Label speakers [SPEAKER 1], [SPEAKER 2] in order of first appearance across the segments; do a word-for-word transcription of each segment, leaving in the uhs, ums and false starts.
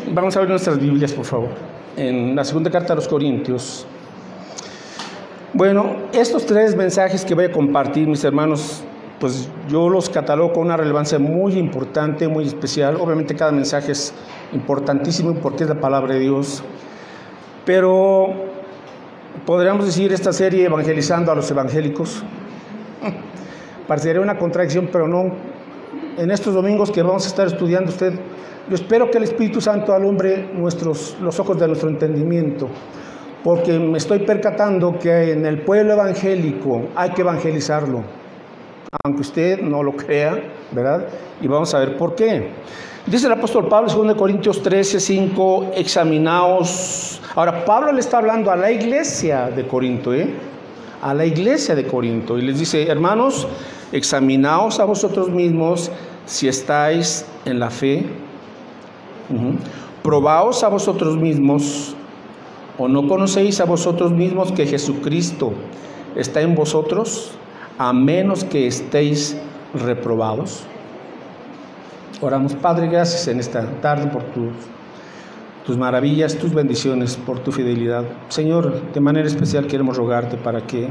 [SPEAKER 1] Vamos a ver nuestras Biblias, por favor, en la segunda carta a los Corintios. Bueno, estos tres mensajes que voy a compartir, mis hermanos, pues yo los catalogo con una relevancia muy importante, muy especial. Obviamente cada mensaje es importantísimo porque es la palabra de Dios, pero podríamos decir esta serie evangelizando a los evangélicos. Parecería una contradicción, pero no. En estos domingos que vamos a estar estudiando usted, yo espero que el Espíritu Santo alumbre nuestros, los ojos de nuestro entendimiento, porque me estoy percatando que en el pueblo evangélico hay que evangelizarlo, aunque usted no lo crea, ¿verdad? Y vamos a ver por qué. Dice el apóstol Pablo, segunda Corintios trece, cinco, examinaos. Ahora, Pablo le está hablando a la iglesia de Corinto, ¿eh? A la iglesia de Corinto, y les dice: hermanos, examinaos a vosotros mismos si estáis en la fe. Uh-huh. Probaos a vosotros mismos, o no conocéis a vosotros mismos que Jesucristo está en vosotros, a menos que estéis reprobados. Oramos. Padre, gracias en esta tarde por tus, tus maravillas, tus bendiciones, por tu fidelidad. Señor, de manera especial queremos rogarte para que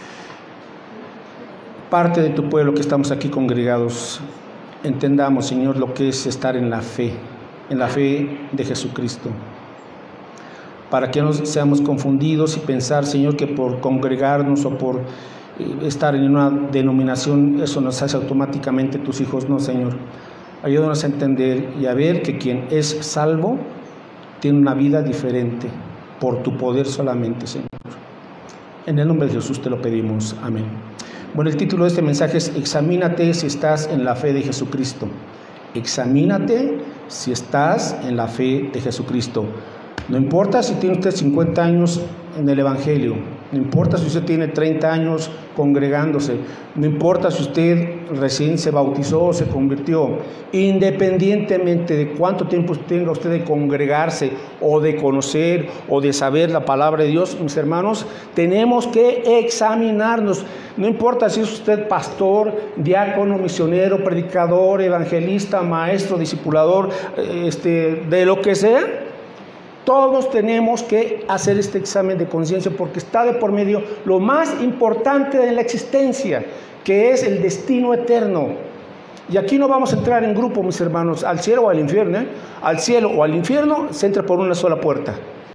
[SPEAKER 1] parte de tu pueblo que estamos aquí congregados entendamos, Señor, lo que es estar en la fe, en la fe de Jesucristo, para que no seamos confundidos y pensar, Señor, que por congregarnos o por estar en una denominación eso nos hace automáticamente tus hijos. No, Señor, ayúdanos a entender y a ver que quien es salvo tiene una vida diferente por tu poder solamente, Señor. En el nombre de Jesús te lo pedimos, amén. Bueno, el título de este mensaje es: examínate si estás en la fe de Jesucristo. Examínate si estás en la fe de Jesucristo. No importa si tiene usted cincuenta años en el Evangelio, no importa si usted tiene treinta años congregándose, no importa si usted recién se bautizó o se convirtió, independientemente de cuánto tiempo tenga usted de congregarse o de conocer o de saber la palabra de Dios, mis hermanos, tenemos que examinarnos. No importa si es usted pastor, diácono, misionero, predicador, evangelista, maestro, discipulador, este, de lo que sea. Todos tenemos que hacer este examen de conciencia porque está de por medio lo más importante de la existencia, que es el destino eterno. Y aquí no vamos a entrar en grupo, mis hermanos, al cielo o al infierno, ¿eh? Al cielo o al infierno se entra por una sola puerta.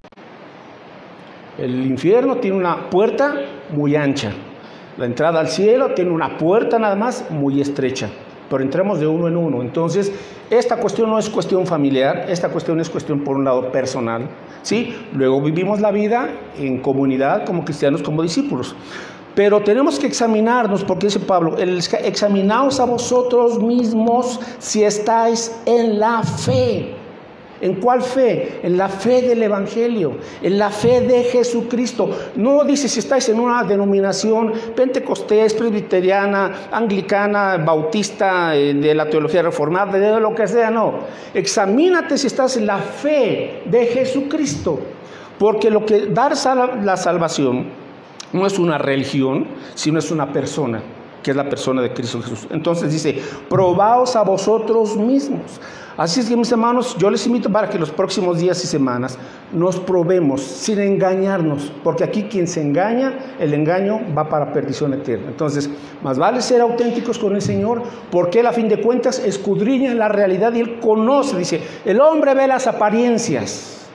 [SPEAKER 1] El infierno tiene una puerta muy ancha. La entrada al cielo tiene una puerta nada más muy estrecha, pero entramos de uno en uno. Entonces, esta cuestión no es cuestión familiar, esta cuestión es cuestión por un lado personal, ¿sí? Luego vivimos la vida en comunidad como cristianos, como discípulos. Pero tenemos que examinarnos, porque dice Pablo: examinaos a vosotros mismos si estáis en la fe. ¿En cuál fe? En la fe del Evangelio, en la fe de Jesucristo. No dice si estáis en una denominación pentecostés, presbiteriana, anglicana, bautista, de la teología reformada, de lo que sea, no. Examínate si estás en la fe de Jesucristo, porque lo que da la salvación no es una religión, sino es una persona, que es la persona de Cristo Jesús. Entonces dice: probaos a vosotros mismos. Así es que, mis hermanos, yo les invito para que los próximos días y semanas nos probemos sin engañarnos, porque aquí quien se engaña, el engaño va para perdición eterna. Entonces, más vale ser auténticos con el Señor, porque Él, a fin de cuentas, escudriña la realidad y Él conoce. Dice: el hombre ve las apariencias,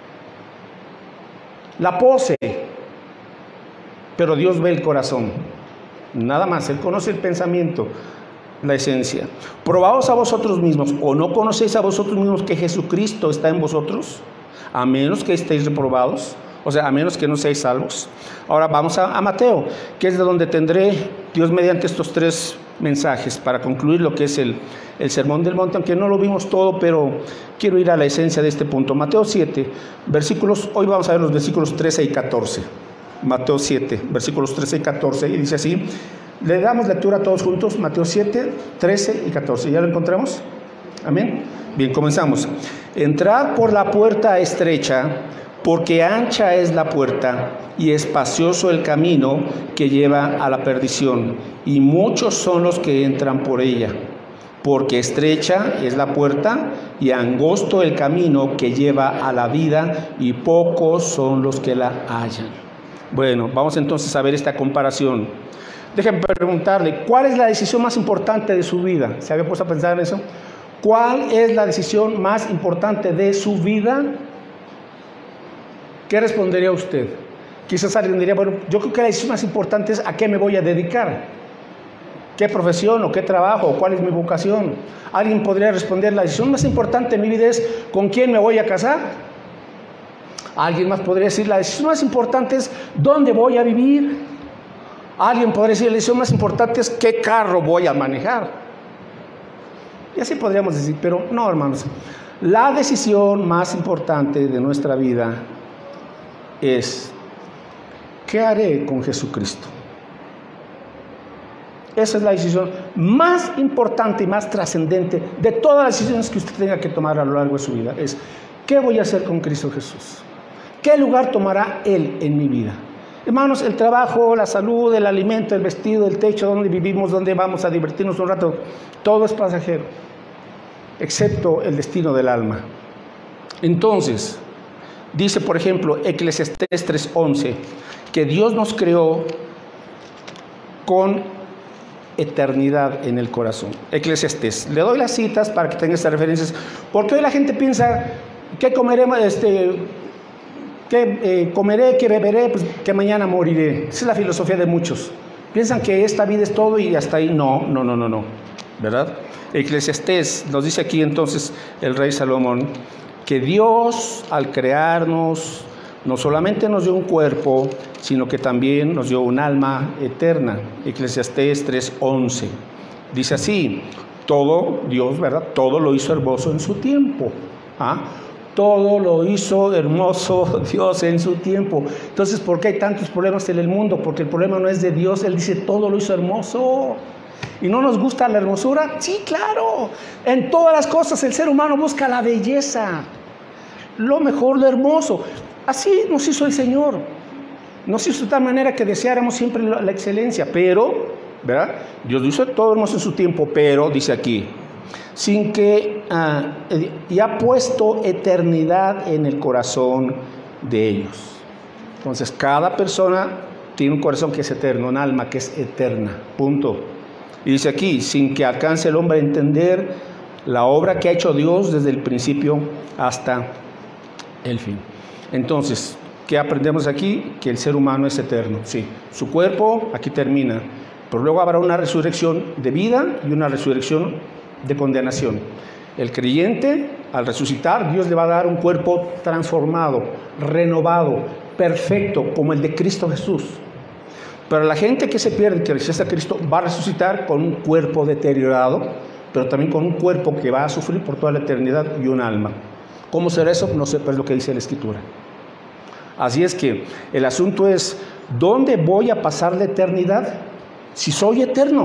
[SPEAKER 1] la pose, pero Dios ve el corazón. Nada más, Él conoce el pensamiento, la esencia. Probaos a vosotros mismos, o no conocéis a vosotros mismos que Jesucristo está en vosotros, a menos que estéis reprobados, o sea, a menos que no seáis salvos. Ahora vamos a, a Mateo, que es de donde tendré, Dios mediante, estos tres mensajes para concluir lo que es el, el Sermón del Monte, aunque no lo vimos todo, pero quiero ir a la esencia de este punto. Mateo siete, versículos, hoy vamos a ver los versículos trece y catorce. Mateo siete, versículos trece y catorce, y dice así. Le damos lectura a todos juntos, Mateo siete, trece y catorce. ¿Ya lo encontramos? Amén. Bien, comenzamos. Entrad por la puerta estrecha, porque ancha es la puerta y espacioso el camino que lleva a la perdición, y muchos son los que entran por ella. porque estrecha es la puerta y angosto el camino que lleva a la vida, y pocos son los que la hallan. Bueno, vamos entonces a ver esta comparación. Déjenme preguntarle, ¿cuál es la decisión más importante de su vida? ¿Se había puesto a pensar en eso? ¿Cuál es la decisión más importante de su vida? ¿Qué respondería usted? Quizás alguien diría, bueno, yo creo que la decisión más importante es a qué me voy a dedicar. ¿Qué profesión o qué trabajo o cuál es mi vocación? Alguien podría responder, la decisión más importante de mi vida es con quién me voy a casar. Alguien más podría decir, la decisión más importante es dónde voy a vivir. Alguien podría decir, la decisión más importante es qué carro voy a manejar. Y así podríamos decir, pero no, hermanos. La decisión más importante de nuestra vida es, ¿qué haré con Jesucristo? Esa es la decisión más importante y más trascendente de todas las decisiones que usted tenga que tomar a lo largo de su vida. Es, ¿qué voy a hacer con Cristo Jesús? ¿Qué lugar tomará Él en mi vida? Hermanos, el trabajo, la salud, el alimento, el vestido, el techo, donde vivimos, donde vamos a divertirnos un rato, todo es pasajero, excepto el destino del alma. Entonces, dice por ejemplo Eclesiastés tres once, que Dios nos creó con eternidad en el corazón. Eclesiastés, le doy las citas para que tenga estas referencias, porque hoy la gente piensa, ¿qué comeremos? Este, ¿qué eh, comeré? ¿Qué beberé? Pues que mañana moriré. Esa es la filosofía de muchos. Piensan que esta vida es todo y hasta ahí. No, no, no, no, no, ¿verdad? Eclesiastés nos dice aquí entonces el rey Salomón que Dios, al crearnos, no solamente nos dio un cuerpo, sino que también nos dio un alma eterna. Eclesiastés tres once dice así, todo Dios, ¿verdad? Todo lo hizo hermoso en su tiempo. ¿Ah? Todo lo hizo hermoso Dios en su tiempo. Entonces, ¿por qué hay tantos problemas en el mundo? Porque el problema no es de Dios. Él dice, todo lo hizo hermoso. ¿Y no nos gusta la hermosura? Sí, claro. En todas las cosas el ser humano busca la belleza, lo mejor, lo hermoso. Así nos hizo el Señor. Nos hizo de tal manera que deseáramos siempre la, la excelencia. Pero, ¿verdad? Dios lo hizo todo hermoso en su tiempo, pero, dice aquí, sin que, uh, y ha puesto eternidad en el corazón de ellos. Entonces, cada persona tiene un corazón que es eterno, un alma que es eterna, punto. Y dice aquí, sin que alcance el hombre a entender la obra que ha hecho Dios desde el principio hasta el fin. Entonces, ¿qué aprendemos aquí? Que el ser humano es eterno, sí. Su cuerpo aquí termina, pero luego habrá una resurrección de vida y una resurrección de condenación. El creyente, al resucitar, Dios le va a dar un cuerpo transformado, renovado, perfecto, como el de Cristo Jesús. Pero la gente que se pierde, que rechaza a Cristo, va a resucitar con un cuerpo deteriorado, pero también con un cuerpo que va a sufrir por toda la eternidad y un alma. ¿Cómo será eso? No sé, pero es lo que dice la Escritura. Así es que el asunto es, ¿dónde voy a pasar la eternidad? Si soy eterno,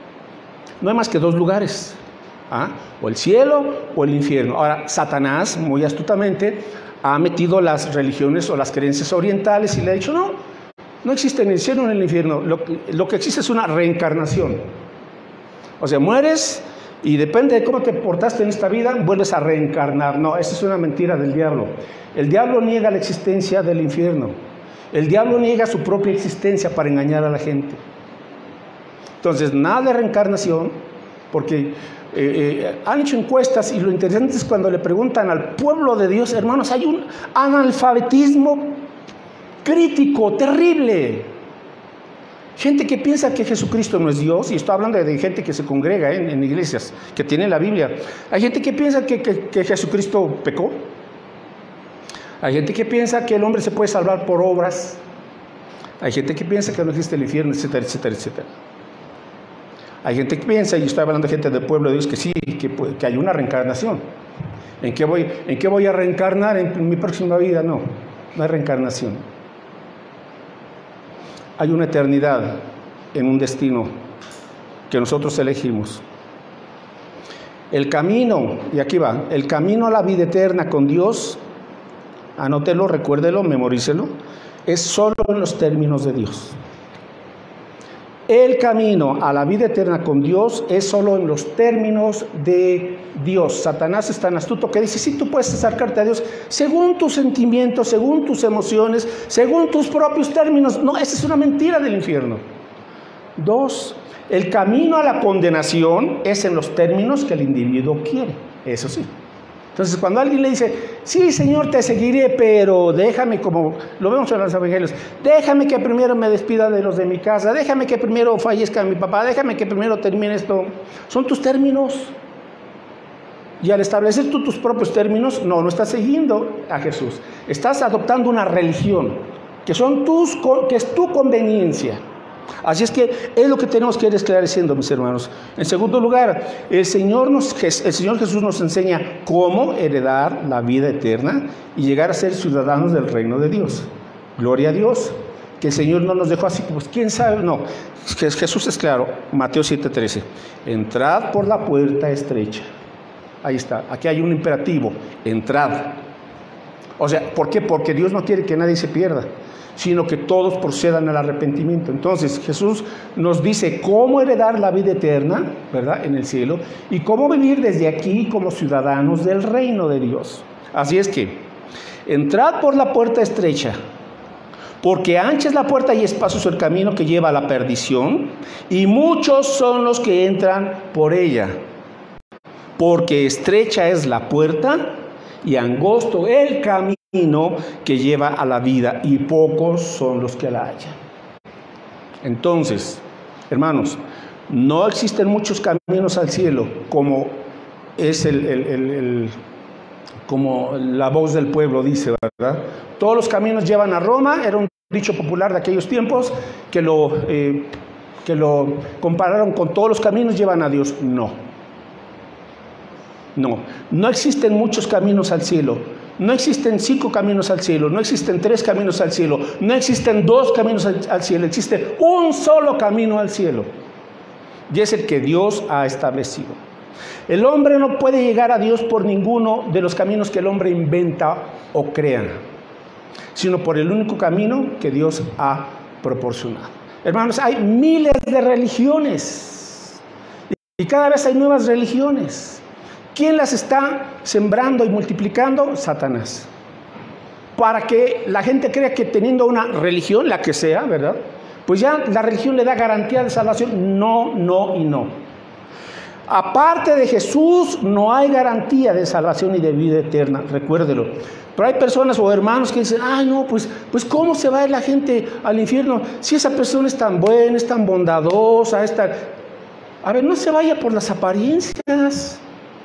[SPEAKER 1] no hay más que dos lugares. ¿Ah? O el cielo o el infierno. Ahora, Satanás, muy astutamente, ha metido las religiones o las creencias orientales y le ha dicho, no, no existe ni el cielo ni el infierno, lo, lo que existe es una reencarnación. O sea, mueres y depende de cómo te portaste en esta vida, vuelves a reencarnar. No, esa es una mentira del diablo. El diablo niega la existencia del infierno. El diablo niega su propia existencia para engañar a la gente. Entonces, nada de reencarnación, porque Eh, eh, han hecho encuestas y lo interesante es cuando le preguntan al pueblo de Dios, hermanos, hay un analfabetismo crítico, terrible. Gente que piensa que Jesucristo no es Dios, y estoy hablando de gente que se congrega eh, en, en iglesias, que tiene la Biblia. Hay gente que piensa que, que, que Jesucristo pecó. Hay gente que piensa que el hombre se puede salvar por obras. Hay gente que piensa que no existe el infierno, etcétera, etcétera, etcétera. Hay gente que piensa, y estoy hablando de gente del pueblo de Dios, que sí, que, que hay una reencarnación. ¿En qué voy, en qué voy a reencarnar en, en mi próxima vida? No, no hay reencarnación. Hay una eternidad en un destino que nosotros elegimos. El camino, y aquí va, el camino a la vida eterna con Dios, anótelo, recuérdelo, memorícelo, es solo en los términos de Dios. El camino a la vida eterna con Dios es solo en los términos de Dios. Satanás es tan astuto que dice, sí, tú puedes acercarte a Dios según tus sentimientos, según tus emociones, según tus propios términos. No, esa es una mentira del infierno. Dos, el camino a la condenación es en los términos que el individuo quiere. Eso sí. Entonces, cuando alguien le dice, sí, Señor, te seguiré, pero déjame, como lo vemos en los evangelios, déjame que primero me despida de los de mi casa, déjame que primero fallezca mi papá, déjame que primero termine esto. Son tus términos. Y al establecer tú tus propios términos, no, no estás siguiendo a Jesús. Estás adoptando una religión, que, son tus, que es tu conveniencia. Así es que es lo que tenemos que ir esclareciendo, mis hermanos. En segundo lugar, el Señor, nos, el Señor Jesús nos enseña cómo heredar la vida eterna y llegar a ser ciudadanos del reino de Dios. Gloria a Dios, que el Señor no nos dejó así, pues quién sabe, no. Jesús es claro, Mateo siete trece, entrad por la puerta estrecha. Ahí está, aquí hay un imperativo, entrad. O sea, ¿por qué? Porque Dios no quiere que nadie se pierda, sino que todos procedan al arrepentimiento. Entonces Jesús nos dice cómo heredar la vida eterna, ¿verdad?, en el cielo, y cómo vivir desde aquí como ciudadanos del reino de Dios. Así es que, entrad por la puerta estrecha, porque ancha es la puerta y espacioso el camino que lleva a la perdición, y muchos son los que entran por ella. Porque estrecha es la puerta y angosto el camino que lleva a la vida, y pocos son los que la hallan. Entonces, hermanos, no existen muchos caminos al cielo, como es el, el, el, el como la voz del pueblo dice, ¿verdad? Todos los caminos llevan a Roma, era un dicho popular de aquellos tiempos, que lo, eh, que lo compararon con todos los caminos llevan a Dios. No, no, no existen muchos caminos al cielo. No existen cinco caminos al cielo, no existen tres caminos al cielo, no existen dos caminos al, al cielo, existe un solo camino al cielo, y es el que Dios ha establecido. El hombre no puede llegar a Dios por ninguno de los caminos que el hombre inventa o crea, sino por el único camino que Dios ha proporcionado. Hermanos, hay miles de religiones y cada vez hay nuevas religiones. ¿Quién las está sembrando y multiplicando? Satanás. Para que la gente crea que teniendo una religión, la que sea, ¿verdad?, pues ya la religión le da garantía de salvación. No, no y no. Aparte de Jesús, no hay garantía de salvación y de vida eterna, recuérdelo. Pero hay personas o hermanos que dicen, ay no, pues, pues ¿cómo se va a ir la gente al infierno si esa persona es tan buena, es tan bondadosa, es tan... A ver, no se vaya por las apariencias.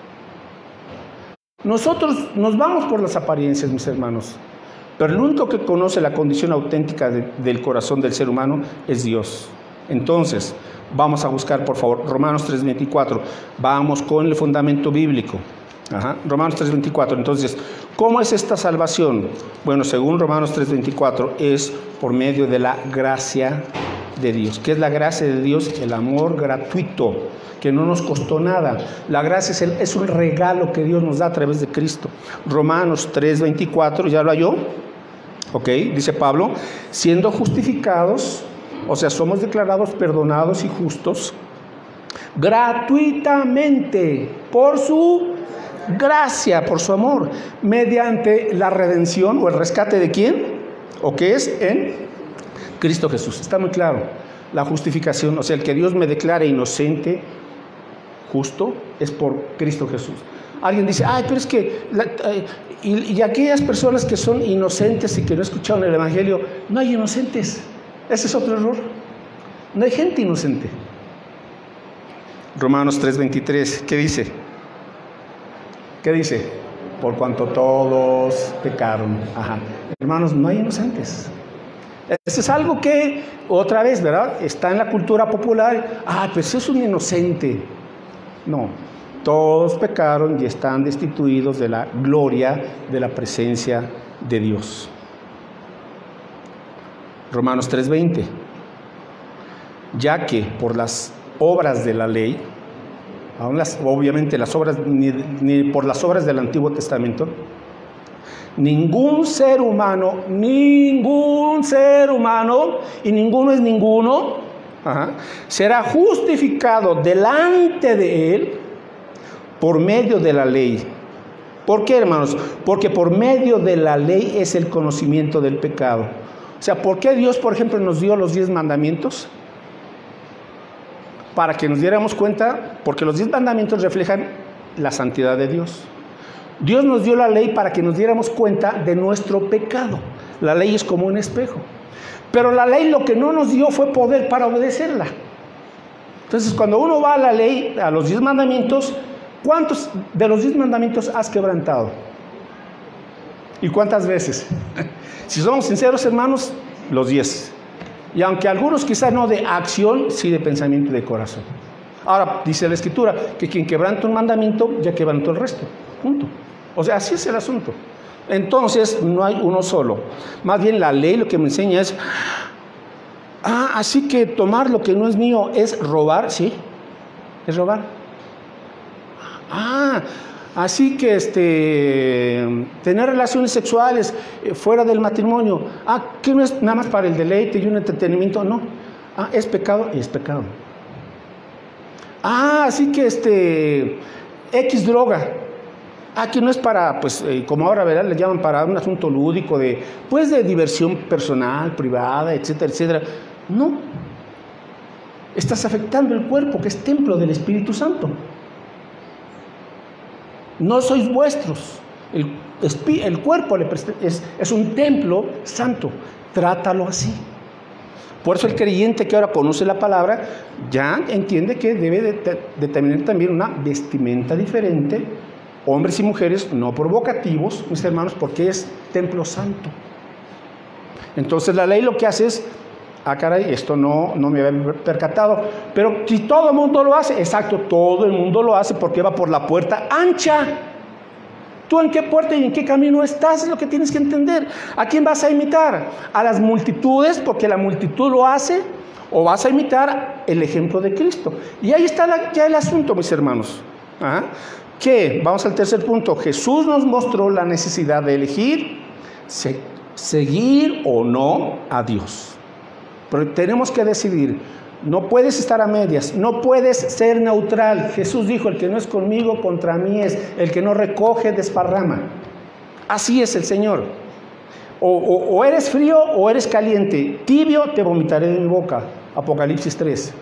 [SPEAKER 1] Nosotros nos vamos por las apariencias, mis hermanos, pero el único que conoce la condición auténtica de, del corazón del ser humano es Dios. Entonces, vamos a buscar, por favor, Romanos tres veinticuatro. Vamos con el fundamento bíblico. Ajá, Romanos tres veinticuatro. Entonces, ¿cómo es esta salvación? Bueno, según Romanos tres veinticuatro, es por medio de la gracia de Dios. ¿Qué es la gracia de Dios? El amor gratuito, que no nos costó nada. La gracia es, el, es un regalo que Dios nos da a través de Cristo. Romanos tres veinticuatro, ¿ya lo halló? Ok, dice Pablo, siendo justificados, o sea, somos declarados perdonados y justos, gratuitamente, por su gracia, por su amor, mediante la redención o el rescate de ¿quién? ¿O qué es? En Cristo Jesús. Está muy claro. La justificación, o sea, el que Dios me declare inocente, justo, es por Cristo Jesús. Alguien dice, ay, pero es que, la, eh, y, y aquellas personas que son inocentes y que no escucharon el Evangelio, no hay inocentes. Ese es otro error. No hay gente inocente. Romanos tres veintitrés, ¿qué dice? ¿Qué dice? Por cuanto todos pecaron. Ajá. Hermanos, no hay inocentes. Eso es algo que, otra vez, ¿verdad?, está en la cultura popular. Ah, pues es un inocente. No, todos pecaron y están destituidos de la gloria de la presencia de Dios. Romanos tres veinte. Ya que por las obras de la ley, aún las, obviamente las obras, ni, ni por las obras del Antiguo Testamento, ningún ser humano, ningún ser humano, y ninguno es ninguno, Ajá. Será justificado delante de Él por medio de la ley. ¿Por qué, hermanos? Porque por medio de la ley es el conocimiento del pecado. O sea, ¿por qué Dios, por ejemplo, nos dio los diez mandamientos? Para que nos diéramos cuenta, porque los diez mandamientos reflejan la santidad de Dios. Dios nos dio la ley para que nos diéramos cuenta de nuestro pecado. La ley es como un espejo. Pero la ley lo que no nos dio fue poder para obedecerla. Entonces, cuando uno va a la ley, a los diez mandamientos, ¿cuántos de los diez mandamientos has quebrantado? ¿Y cuántas veces? Si somos sinceros, hermanos, los diez. Y aunque algunos quizás no de acción, sí de pensamiento y de corazón. Ahora, dice la Escritura, que quien quebranta un mandamiento, ya quebrantó el resto. Punto. O sea, así es el asunto. Entonces, no hay uno solo. Más bien la ley lo que me enseña es, ah, así que tomar lo que no es mío es robar, ¿sí? Es robar. Ah, así que este, tener relaciones sexuales fuera del matrimonio, ah, que no es nada más para el deleite y un entretenimiento, no. Ah, es pecado y es pecado. Ah, así que este, X droga. Aquí no es para, pues, eh, como ahora, ¿verdad? Le llaman para un asunto lúdico, de, pues, de diversión personal, privada, etcétera, etcétera. No. Estás afectando el cuerpo, que es templo del Espíritu Santo. No sois vuestros. El, el cuerpo es, es un templo santo. Trátalo así. Por eso el creyente que ahora conoce la palabra, ya entiende que debe de, de tener también una vestimenta diferente, hombres y mujeres no provocativos, mis hermanos, porque es templo santo. Entonces la ley lo que hace es, ah caray, esto no, no me había percatado, pero si todo el mundo lo hace, exacto, todo el mundo lo hace porque va por la puerta ancha. ¿Tú en qué puerta y en qué camino estás? Es lo que tienes que entender. ¿A quién vas a imitar? ¿A las multitudes porque la multitud lo hace? ¿O vas a imitar el ejemplo de Cristo? Y ahí está la, ya el asunto, mis hermanos. ¿Ah? ¿Qué? Vamos al tercer punto. Jesús nos mostró la necesidad de elegir, se, seguir o no a Dios. Pero tenemos que decidir. No puedes estar a medias, no puedes ser neutral. Jesús dijo, el que no es conmigo, contra mí es. El que no recoge, desparrama. Así es el Señor. O, o, o eres frío o eres caliente. Tibio te vomitaré de mi boca. Apocalipsis tres.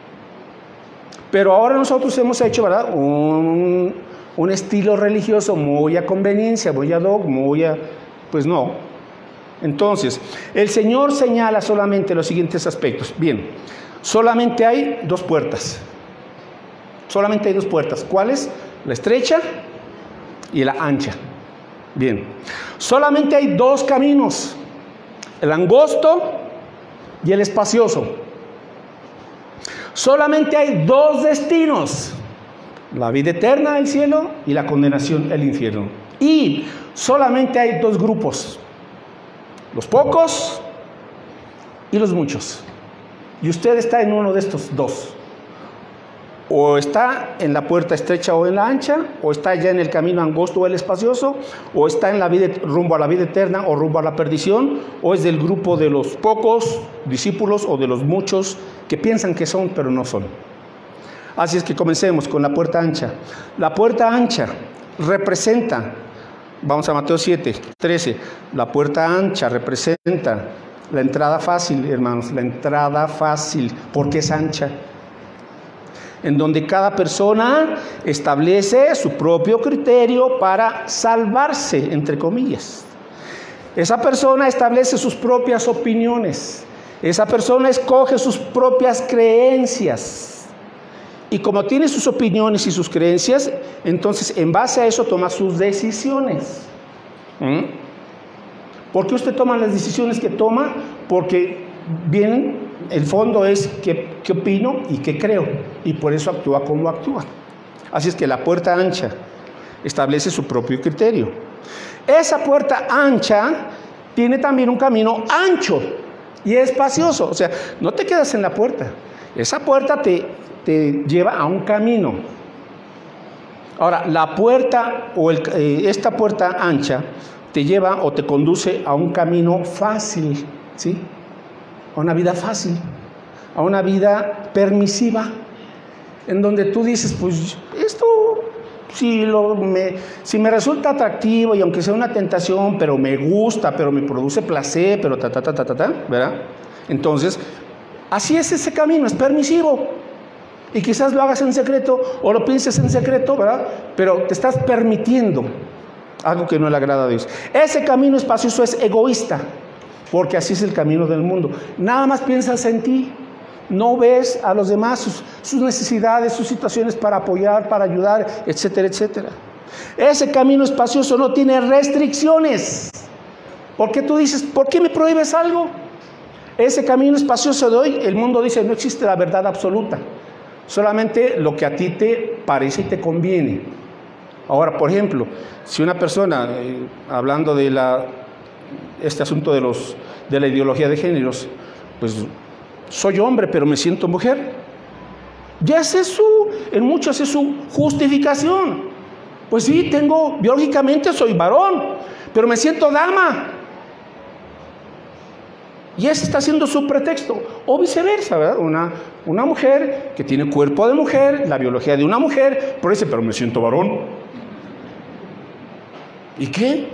[SPEAKER 1] Pero ahora nosotros hemos hecho, ¿verdad?, un, un estilo religioso muy a conveniencia, muy ad hoc, muy a... Pues no. Entonces, el Señor señala solamente los siguientes aspectos. Bien, solamente hay dos puertas. Solamente hay dos puertas. ¿Cuáles? La estrecha y la ancha. Bien. Solamente hay dos caminos. El angosto y el espacioso. Solamente hay dos destinos, la vida eterna, el cielo, y la condenación, el infierno. Y solamente hay dos grupos, los pocos y los muchos. Y usted está en uno de estos dos. O está en la puerta estrecha o en la ancha, o está ya en el camino angosto o el espacioso, o está en la vida, rumbo a la vida eterna o rumbo a la perdición, o es del grupo de los pocos discípulos o de los muchos que piensan que son, pero no son. Así es que comencemos con la puerta ancha. La puerta ancha representa, vamos a Mateo siete, trece, la puerta ancha representa la entrada fácil, hermanos, la entrada fácil, porque es ancha, en donde cada persona establece su propio criterio para salvarse, entre comillas. Esa persona establece sus propias opiniones. Esa persona escoge sus propias creencias. Y como tiene sus opiniones y sus creencias, entonces en base a eso toma sus decisiones. ¿Mm? ¿Por qué usted toma las decisiones que toma? Porque bien, el fondo es qué, qué opino y qué creo, y por eso actúa como actúa. Así es que la puerta ancha establece su propio criterio. Esa puerta ancha tiene también un camino ancho y espacioso. O sea, no te quedas en la puerta. Esa puerta te, te lleva a un camino. Ahora, la puerta o el, eh, esta puerta ancha te lleva o te conduce a un camino fácil, ¿sí? A una vida fácil. a una vida permisiva, en donde tú dices, pues esto si, lo, me, si me resulta atractivo y aunque sea una tentación, pero me gusta, pero me produce placer, pero ta, ta, ta, ta, ta, ta, ¿verdad? Entonces, así es ese camino, es permisivo. Y quizás lo hagas en secreto o lo pienses en secreto, ¿verdad? Pero te estás permitiendo algo que no le agrada a Dios. Ese camino espacioso es egoísta, porque así es el camino del mundo. Nada más piensas en ti. No ves a los demás sus, sus necesidades, sus situaciones para apoyar, para ayudar, etcétera, etcétera. Ese camino espacioso no tiene restricciones. ¿Por qué tú dices, por qué me prohíbes algo? Ese camino espacioso de hoy, el mundo dice, no existe la verdad absoluta. Solamente lo que a ti te parece y te conviene. Ahora, por ejemplo, si una persona, eh, hablando de la, este asunto de, los, de la ideología de géneros, pues soy hombre, pero me siento mujer. Ya ese es su, en muchos es su justificación. Pues sí, tengo, biológicamente soy varón, pero me siento dama. Y ese está siendo su pretexto. O viceversa, ¿verdad? Una, una mujer que tiene cuerpo de mujer, la biología de una mujer, pero dice, pero me siento varón. ¿Y qué?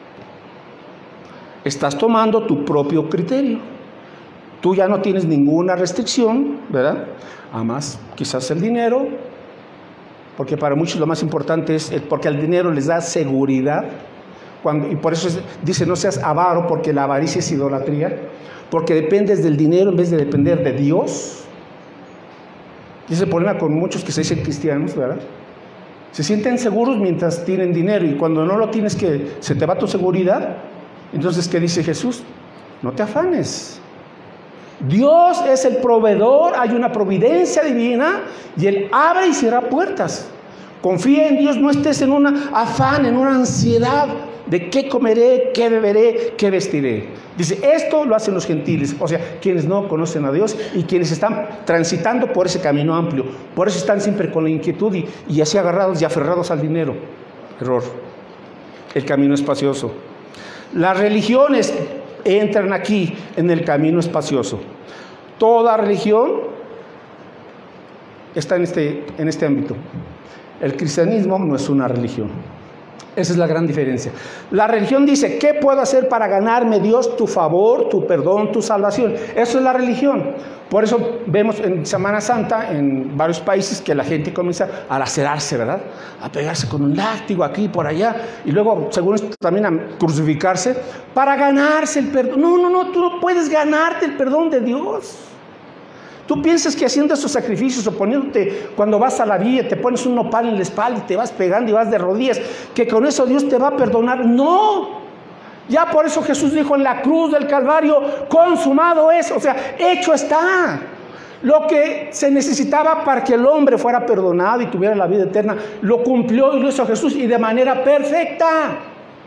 [SPEAKER 1] Estás tomando tu propio criterio. Tú ya no tienes ninguna restricción, ¿verdad? Además, quizás el dinero, porque para muchos lo más importante es, el, porque el dinero les da seguridad, cuando, y por eso es, dice, no seas avaro, porque la avaricia es idolatría, porque dependes del dinero en vez de depender de Dios. Y ese problema con muchos que se dicen cristianos, ¿verdad? Se sienten seguros mientras tienen dinero, y cuando no lo tienes, que se te va tu seguridad. Entonces, ¿qué dice Jesús? No te afanes. Dios es el proveedor, hay una providencia divina y Él abre y cierra puertas. Confía en Dios, no estés en un afán, en una ansiedad de qué comeré, qué beberé, qué vestiré. Dice, esto lo hacen los gentiles, o sea, quienes no conocen a Dios y quienes están transitando por ese camino amplio. Por eso están siempre con la inquietud y, y así agarrados y aferrados al dinero. Error. El camino espacioso. Las religiones entran aquí en el camino espacioso. Toda religión está en este, en este ámbito. El cristianismo no es una religión. Esa es la gran diferencia. La religión dice, ¿qué puedo hacer para ganarme, Dios, tu favor, tu perdón, tu salvación? Eso es la religión. Por eso vemos en Semana Santa, en varios países, que la gente comienza a lacerarse, ¿verdad? A pegarse con un látigo aquí y por allá. Y luego, según esto, también a crucificarse para ganarse el perdón. No, no, no, tú no puedes ganarte el perdón de Dios. Tú piensas que haciendo esos sacrificios o poniéndote, cuando vas a la villa, te pones un nopal en la espalda y te vas pegando y vas de rodillas, que con eso Dios te va a perdonar. No. Ya por eso Jesús dijo en la cruz del Calvario, consumado es, o sea, hecho está. Lo que se necesitaba para que el hombre fuera perdonado y tuviera la vida eterna, lo cumplió y lo hizo Jesús, y de manera perfecta.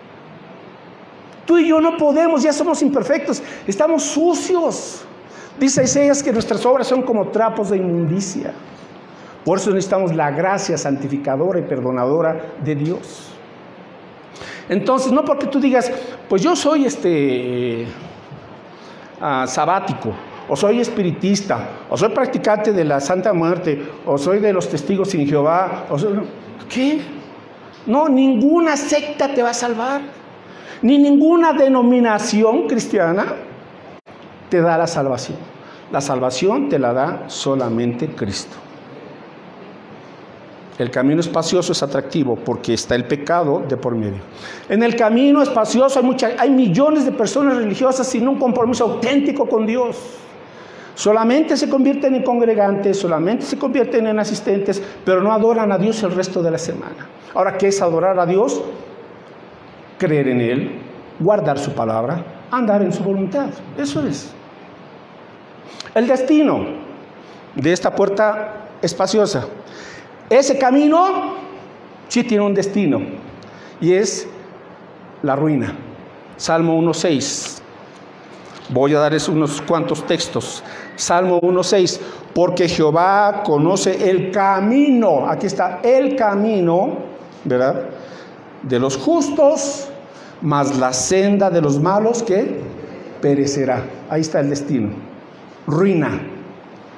[SPEAKER 1] Tú y yo no podemos, ya somos imperfectos, estamos sucios. Dice Isaías que nuestras obras son como trapos de inmundicia. Por eso necesitamos la gracia santificadora y perdonadora de Dios. Entonces, no porque tú digas, pues yo soy este uh, sabático, o soy espiritista, o soy practicante de la Santa Muerte, o soy de los testigos sin Jehová, o soy, ¿qué? No, ninguna secta te va a salvar, ni ninguna denominación cristiana te da la salvación. La salvación te la da solamente Cristo. El camino espacioso es atractivo porque está el pecado de por medio. En el camino espacioso hay, mucha, hay millones de personas religiosas sin un compromiso auténtico con Dios. Solamente se convierten en congregantes, solamente se convierten en asistentes, pero no adoran a Dios el resto de la semana. Ahora, ¿qué es adorar a Dios? Creer en Él, guardar su palabra, andar en su voluntad. Eso es. El destino de esta puerta espaciosa. Ese camino sí tiene un destino y es la ruina. Salmo uno seis. Voy a darles unos cuantos textos. Salmo uno seis. Porque Jehová conoce el camino. Aquí está el camino, ¿verdad? De los justos, mas la senda de los malos que perecerá. Ahí está el destino. Ruina.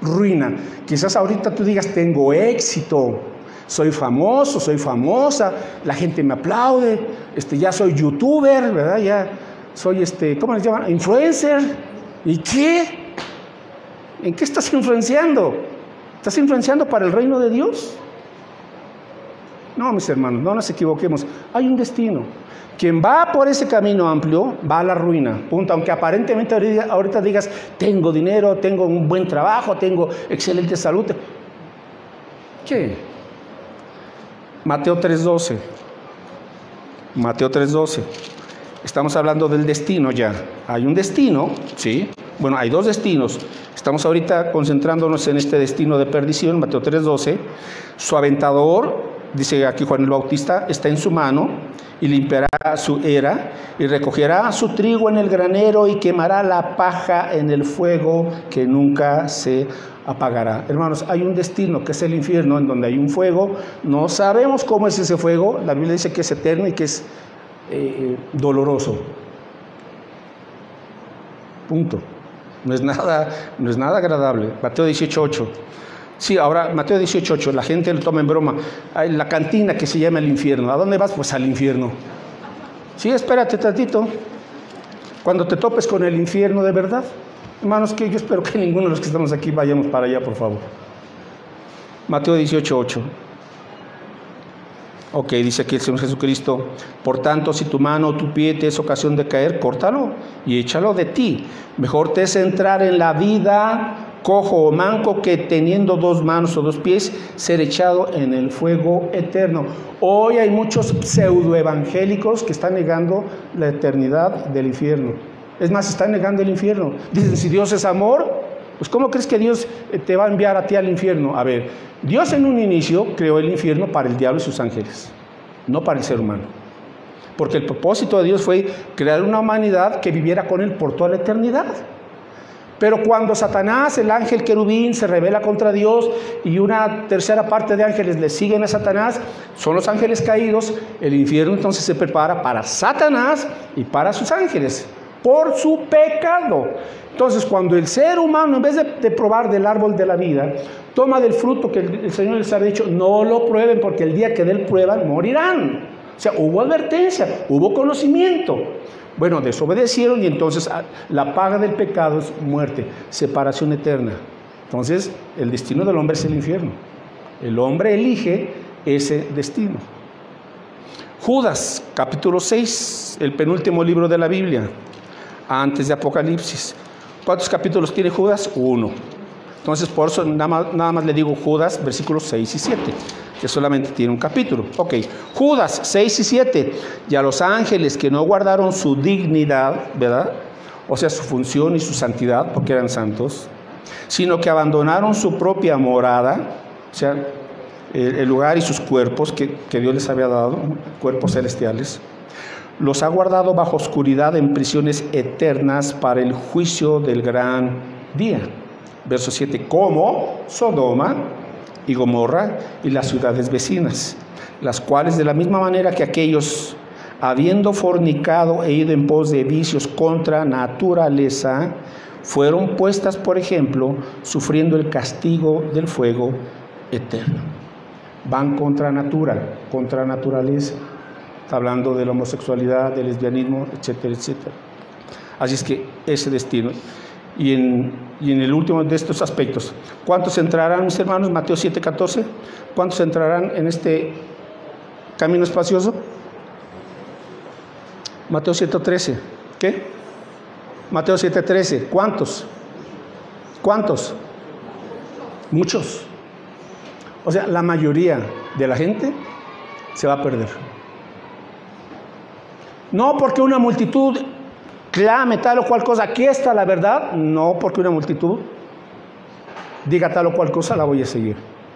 [SPEAKER 1] ruina. Quizás ahorita tú digas, tengo éxito, soy famoso, soy famosa, la gente me aplaude, este, ya soy youtuber, ¿verdad? Ya soy, este, ¿cómo les llaman? Influencer. ¿Y qué? ¿En qué estás influenciando? ¿Estás influenciando para el reino de Dios? No, mis hermanos, no nos equivoquemos. Hay un destino. Quien va por ese camino amplio va a la ruina, punto. Aunque aparentemente ahorita digas, tengo dinero, tengo un buen trabajo, tengo excelente salud. ¿Qué? Mateo tres doce. Mateo tres doce. Estamos hablando del destino ya. Hay un destino, ¿sí? Bueno, hay dos destinos. Estamos ahorita concentrándonos en este destino de perdición, Mateo tres doce. Su aventador, dice aquí Juan el Bautista, está en su mano y limpiará su era y recogerá su trigo en el granero y quemará la paja en el fuego que nunca se apagará. Hermanos, hay un destino que es el infierno, en donde hay un fuego. No sabemos cómo es ese fuego. La Biblia dice que es eterno y que es eh, doloroso. Punto. No es nada, no es nada agradable. Mateo dieciocho ocho. Sí, ahora Mateo dieciocho ocho, la gente lo toma en broma. Hay la cantina que se llama el infierno. ¿A dónde vas? Pues al infierno. Sí, espérate tantito. Cuando te topes con el infierno de verdad, hermanos, que yo espero que ninguno de los que estamos aquí vayamos para allá, por favor. Mateo dieciocho ocho. Ok, dice aquí el Señor Jesucristo: por tanto, si tu mano o tu pie te es ocasión de caer, córtalo y échalo de ti. Mejor te es entrar en la vida cojo o manco que teniendo dos manos o dos pies ser echado en el fuego eterno. Hoy hay muchos pseudoevangélicos que están negando la eternidad del infierno. Es más, están negando el infierno. Dicen, si Dios es amor, pues ¿cómo crees que Dios te va a enviar a ti al infierno? A ver, Dios en un inicio creó el infierno para el diablo y sus ángeles, no para el ser humano. Porque el propósito de Dios fue crear una humanidad que viviera con Él por toda la eternidad. Pero cuando Satanás, el ángel querubín, se rebela contra Dios y una tercera parte de ángeles le siguen a Satanás, son los ángeles caídos, el infierno entonces se prepara para Satanás y para sus ángeles, por su pecado. Entonces, cuando el ser humano, en vez de, de probar del árbol de la vida, toma del fruto que el, el Señor les ha dicho, no lo prueben porque el día que del prueban, morirán. O sea, hubo advertencia, hubo conocimiento. Bueno, desobedecieron y entonces la paga del pecado es muerte, separación eterna. Entonces, el destino del hombre es el infierno. El hombre elige ese destino. Judas, capítulo seis, el penúltimo libro de la Biblia, antes de Apocalipsis. ¿Cuántos capítulos tiene Judas? Uno. Entonces, por eso nada más, nada más le digo Judas, versículos seis y siete, que solamente tiene un capítulo. Ok, Judas seis y siete. Y a los ángeles que no guardaron su dignidad, ¿verdad? O sea, su función y su santidad, porque eran santos, sino que abandonaron su propia morada, o sea, el, el lugar y sus cuerpos que, que Dios les había dado, cuerpos celestiales, los ha guardado bajo oscuridad en prisiones eternas para el juicio del gran día. Verso siete, como Sodoma y Gomorra y las ciudades vecinas, las cuales de la misma manera que aquellos, habiendo fornicado e ido en pos de vicios contra naturaleza, fueron puestas por ejemplo, sufriendo el castigo del fuego eterno. Van contra natura, contra naturaleza. Está hablando de la homosexualidad, del lesbianismo, etcétera, etcétera. Así es que ese destino. Y en, y en el último de estos aspectos, ¿cuántos entrarán, mis hermanos? Mateo siete catorce. ¿Cuántos entrarán en este camino espacioso? Mateo siete trece. ¿Qué? Mateo siete trece. ¿Cuántos? ¿Cuántos? Muchos. O sea, la mayoría de la gente se va a perder. No porque una multitud clame tal o cual cosa, aquí está la verdad, no porque una multitud diga tal o cual cosa, la voy a seguir.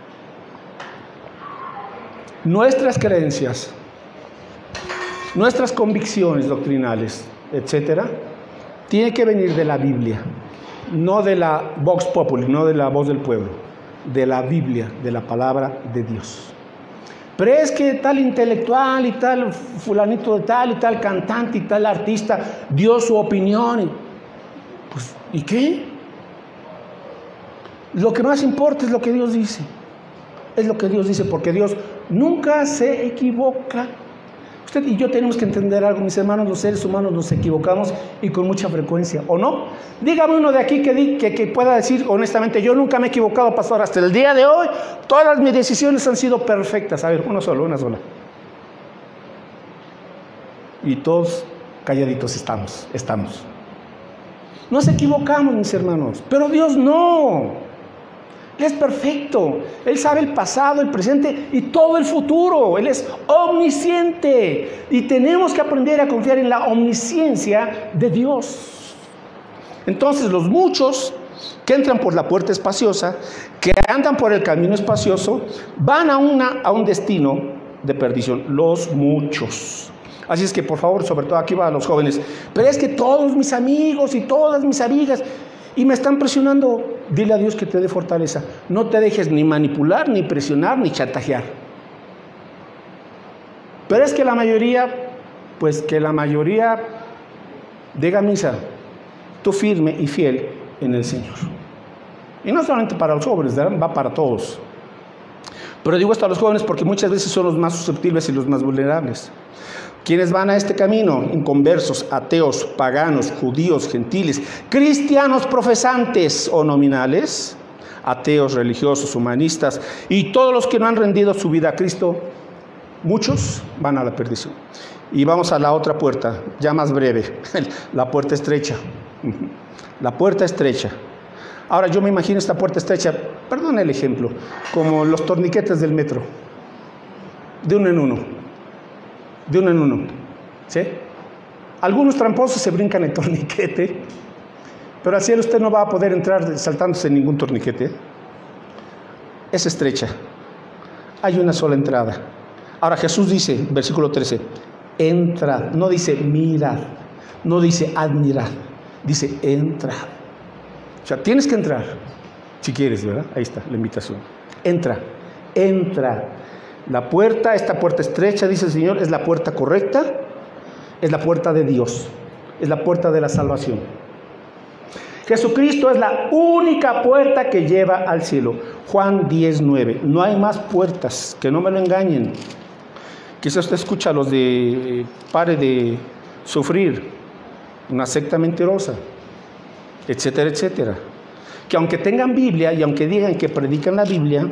[SPEAKER 1] Nuestras creencias, nuestras convicciones doctrinales, etcétera, tiene que venir de la Biblia, no de la vox populi, no de la voz del pueblo, de la Biblia, de la palabra de Dios. Pero es que tal intelectual y tal fulanito de tal y tal cantante y tal artista dio su opinión. Pues, ¿y qué? Lo que más importa es lo que Dios dice. Es lo que Dios dice, porque Dios nunca se equivoca. Usted y yo tenemos que entender algo, mis hermanos, los seres humanos nos equivocamos y con mucha frecuencia, ¿o no? Dígame uno de aquí que, di, que, que pueda decir honestamente, yo nunca me he equivocado, pastor, hasta el día de hoy, todas mis decisiones han sido perfectas. A ver, uno solo, una sola. Y todos calladitos estamos, estamos. Nos equivocamos, mis hermanos, pero Dios no. Él es perfecto, Él sabe el pasado, el presente y todo el futuro. Él es omnisciente y tenemos que aprender a confiar en la omnisciencia de Dios. Entonces los muchos que entran por la puerta espaciosa, que andan por el camino espacioso, van a, una, a un destino de perdición. Los muchos. Así es que por favor, sobre todo aquí va a los jóvenes, pero es que todos mis amigos y todas mis amigas y me están presionando. Dile a Dios que te dé fortaleza. No te dejes ni manipular, ni presionar, ni chantajear. Pero es que la mayoría, pues que la mayoría diga misa, tú firme y fiel en el Señor. Y no solamente para los jóvenes, ¿verdad? Va para todos. Pero digo esto a los jóvenes porque muchas veces son los más susceptibles y los más vulnerables. Quienes van a este camino, inconversos, ateos, paganos, judíos, gentiles, cristianos profesantes o nominales, ateos, religiosos, humanistas y todos los que no han rendido su vida a Cristo, muchos van a la perdición. Y vamos a la otra puerta, ya más breve, la puerta estrecha. La puerta estrecha. Ahora yo me imagino esta puerta estrecha, perdón el ejemplo, como los torniquetes del metro, de uno en uno. De uno en uno, ¿sí? Algunos tramposos se brincan el torniquete, pero así usted no va a poder entrar saltándose en ningún torniquete. Es estrecha, hay una sola entrada. Ahora Jesús dice, versículo trece, entrad, no dice mirad, no dice admirad, dice entrad. O sea, tienes que entrar, si quieres, ¿verdad? Ahí está la invitación. Entra, entra. La puerta, esta puerta estrecha, dice el Señor, es la puerta correcta, es la puerta de Dios, es la puerta de la salvación. Jesucristo es la única puerta que lleva al cielo. Juan diez, nueve. No hay más puertas, que no me lo engañen. Quizás usted escucha a los de pare de sufrir, una secta mentirosa, etcétera, etcétera. Que aunque tengan Biblia y aunque digan que predican la Biblia,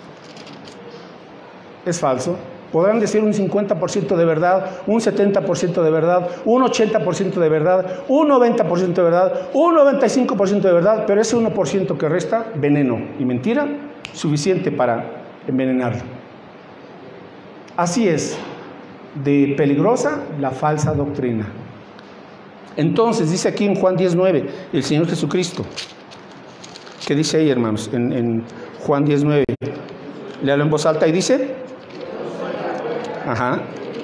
[SPEAKER 1] es falso. Podrán decir un cincuenta por ciento de verdad, un setenta por ciento de verdad, un ochenta por ciento de verdad, un noventa por ciento de verdad, un noventa y cinco por ciento de verdad, pero ese uno por ciento que resta, veneno y mentira, suficiente para envenenarlo. Así es de peligrosa la falsa doctrina. Entonces, dice aquí en Juan diez, nueve, el Señor Jesucristo. ¿Qué dice ahí, hermanos? En, en Juan diez, nueve. Léalo en voz alta y dice... Ajá.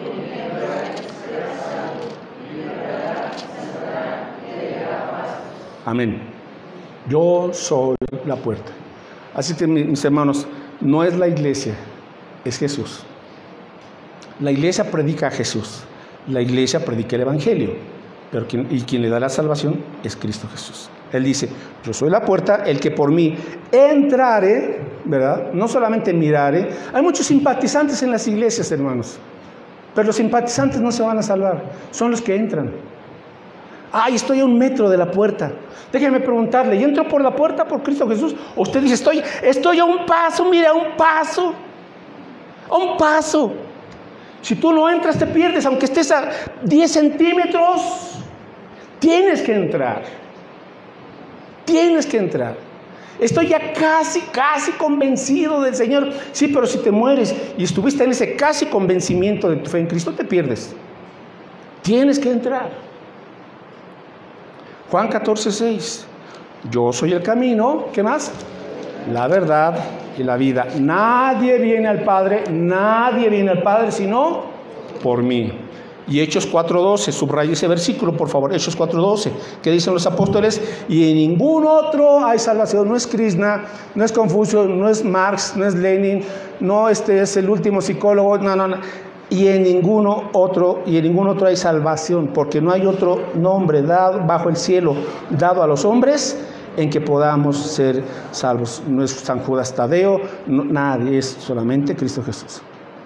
[SPEAKER 1] Amén. Yo soy la puerta. Así que mis hermanos, no es la iglesia, es Jesús. La iglesia predica a Jesús. La iglesia predica el Evangelio. Pero quien, y quien le da la salvación es Cristo Jesús. Él dice, yo soy la puerta, el que por mí entrare, ¿verdad? No solamente mirare. Hay muchos simpatizantes en las iglesias, hermanos. Pero los simpatizantes no se van a salvar. Son los que entran. Ay, estoy a un metro de la puerta. Déjenme preguntarle, ¿y entro por la puerta por Cristo Jesús? O usted dice, estoy, estoy a un paso, mira, a un paso. A un paso. Si tú no entras, te pierdes, aunque estés a diez centímetros. Tienes que entrar. Tienes que entrar. Estoy ya casi, casi convencido del Señor. Sí, pero si te mueres y estuviste en ese casi convencimiento de tu fe en Cristo, te pierdes. Tienes que entrar. Juan catorce, seis. Yo soy el camino, ¿qué más? La verdad y la vida. Nadie viene al Padre, nadie viene al Padre sino por mí. Y Hechos cuatro doce, subraya ese versículo, por favor, Hechos cuatro doce, que dicen los apóstoles, y en ningún otro hay salvación. No es Krishna, no es Confucio, no es Marx, no es Lenin, no este es el último psicólogo, no, no, no. Y en ninguno otro, y en ningún otro hay salvación, porque no hay otro nombre dado bajo el cielo, dado a los hombres, en que podamos ser salvos. No es San Judas Tadeo, no, nadie, es solamente Cristo Jesús.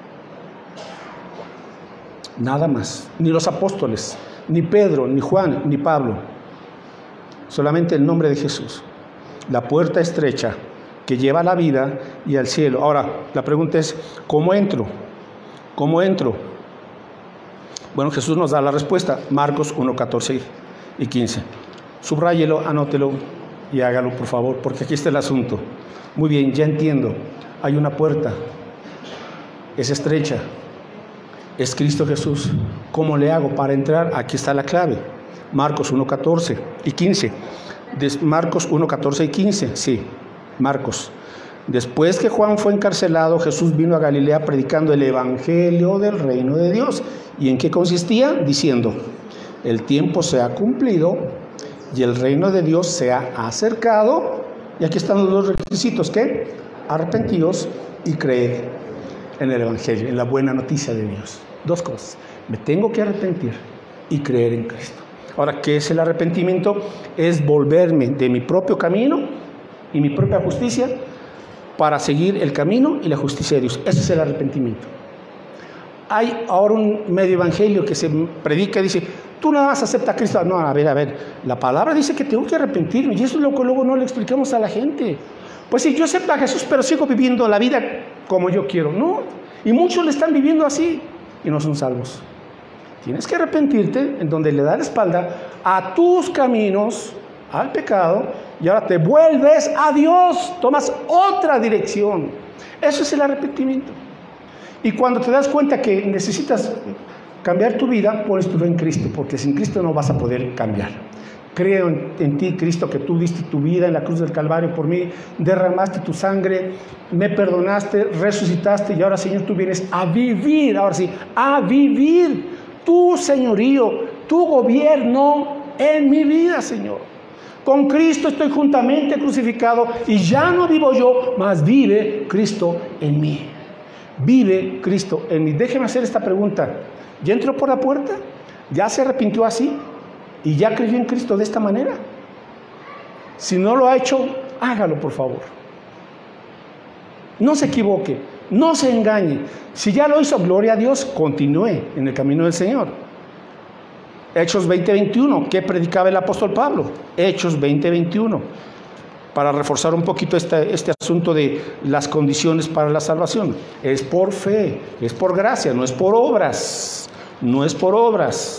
[SPEAKER 1] Nada más, ni los apóstoles, ni Pedro, ni Juan, ni Pablo. Solamente el nombre de Jesús. La puerta estrecha que lleva a la vida y al cielo. Ahora, la pregunta es, ¿cómo entro? ¿Cómo entro? Bueno, Jesús nos da la respuesta. Marcos uno, catorce y quince. Subráyelo, anótelo y hágalo, por favor, porque aquí está el asunto. Muy bien, ya entiendo. Hay una puerta. Es estrecha. Es Cristo Jesús. ¿Cómo le hago para entrar? Aquí está la clave. Marcos uno, catorce y quince. Des, Marcos uno, catorce y quince. Sí, Marcos. Después que Juan fue encarcelado, Jesús vino a Galilea predicando el evangelio del reino de Dios. ¿Y en qué consistía? Diciendo, el tiempo se ha cumplido y el reino de Dios se ha acercado. Y aquí están los dos requisitos, ¿qué? Arrepentíos y creed en el evangelio, en la buena noticia de Dios. Dos cosas, me tengo que arrepentir y creer en Cristo. Ahora, ¿qué es el arrepentimiento? Es volverme de mi propio camino y mi propia justicia para seguir el camino y la justicia de Dios. Ese es el arrepentimiento. Hay ahora un medio evangelio que se predica y dice, tú nada más acepta a Cristo. No, a ver, a ver, la palabra dice que tengo que arrepentirme y eso es lo que luego no le explicamos a la gente. Pues sí, yo acepto a Jesús, pero sigo viviendo la vida como yo quiero. No, y muchos le están viviendo así y no son salvos. Tienes que arrepentirte en donde le das la espalda a tus caminos, al pecado, y ahora te vuelves a Dios, tomas otra dirección. Eso es el arrepentimiento. Y cuando te das cuenta que necesitas cambiar tu vida, pones tu fe en Cristo, porque sin Cristo no vas a poder cambiar. Creo en, en ti, Cristo, que tú diste tu vida en la cruz del Calvario por mí, derramaste tu sangre, me perdonaste, resucitaste, y ahora, Señor, tú vienes a vivir, ahora sí, a vivir tu señorío, tu gobierno en mi vida, Señor. Con Cristo estoy juntamente crucificado y ya no vivo yo, mas vive Cristo en mí. Vive Cristo en mí. Déjeme hacer esta pregunta. ¿Ya entró por la puerta? ¿Ya se arrepintió así? ¿Y ya creyó en Cristo de esta manera? Si no lo ha hecho, hágalo, por favor. No se equivoque, no se engañe. Si ya lo hizo, gloria a Dios, continúe en el camino del Señor. Hechos veinte, veintiuno, ¿qué predicaba el apóstol Pablo? Hechos veinte, veintiuno, para reforzar un poquito este, este asunto de las condiciones para la salvación. Es por fe, es por gracia, no es por obras, no es por obras.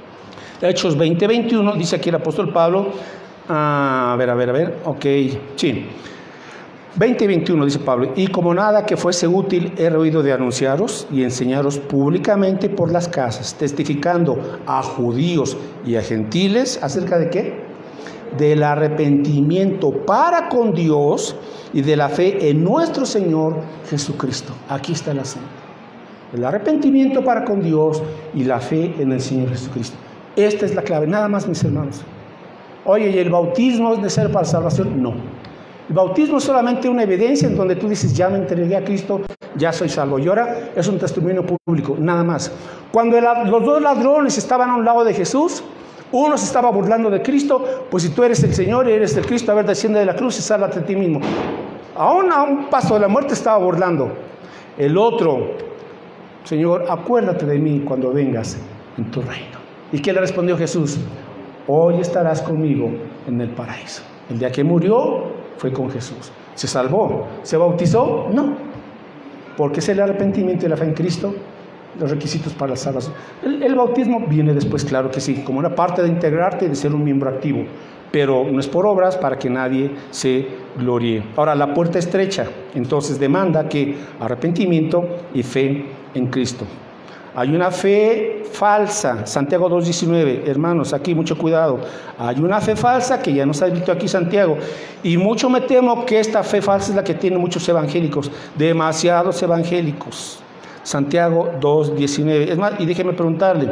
[SPEAKER 1] Hechos veinte, veintiuno, dice aquí el apóstol Pablo, ah, a ver, a ver, a ver, ok, sí. veinte, veintiuno dice Pablo, y como nada que fuese útil he oído de anunciaros y enseñaros públicamente por las casas, testificando a judíos y a gentiles, ¿acerca de qué? Del arrepentimiento para con Dios y de la fe en nuestro Señor Jesucristo. Aquí está el asunto. El arrepentimiento para con Dios y la fe en el Señor Jesucristo. Esta es la clave, nada más, mis hermanos. Oye, ¿y el bautismo es necesario para la salvación? No. El bautismo es solamente una evidencia en donde tú dices, ya me entregué a Cristo, ya soy salvo. Y ahora es un testimonio público, nada más. Cuando el, los dos ladrones estaban a un lado de Jesús, uno se estaba burlando de Cristo, pues si tú eres el Señor y eres el Cristo, a ver, desciende de la cruz y sálvate a ti mismo. Aún a un paso de la muerte estaba burlando. El otro, Señor, acuérdate de mí cuando vengas en tu reino. ¿Y qué le respondió Jesús? Hoy estarás conmigo en el paraíso. El día que murió fue con Jesús. ¿Se salvó? ¿Se bautizó? No. Porque es el arrepentimiento y la fe en Cristo los requisitos para la salvación. El, el bautismo viene después, claro que sí, como una parte de integrarte y de ser un miembro activo, pero no es por obras para que nadie se gloríe. Ahora, la puerta estrecha, entonces demanda que arrepentimiento y fe en Cristo. Hay una fe falsa, Santiago dos diecinueve, hermanos, aquí mucho cuidado. Hay una fe falsa que ya nos ha dicho aquí Santiago, y mucho me temo que esta fe falsa es la que tienen muchos evangélicos, demasiados evangélicos. Santiago dos diecinueve. Es más, y déjeme preguntarle,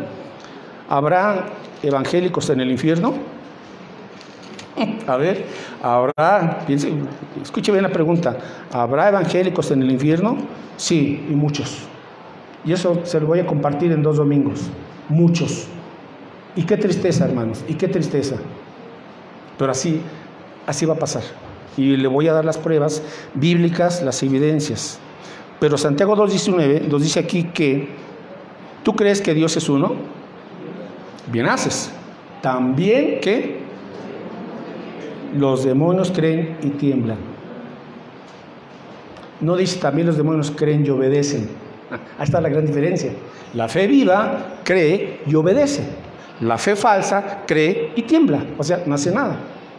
[SPEAKER 1] ¿habrá evangélicos en el infierno? A ver, ¿habrá, piense, escuche bien la pregunta, ¿habrá evangélicos en el infierno? Sí, y muchos. Y eso se lo voy a compartir en dos domingos. Muchos. Y qué tristeza, hermanos, y qué tristeza. Pero así, así va a pasar. Y le voy a dar las pruebas bíblicas, las evidencias. Pero Santiago dos diecinueve nos dice aquí que ¿tú crees que Dios es uno? Bien haces. También que los demonios creen y tiemblan. No dice también los demonios creen y obedecen. Ahí está la gran diferencia. La fe viva cree y obedece. La fe falsa cree y tiembla. O sea, no hace nada.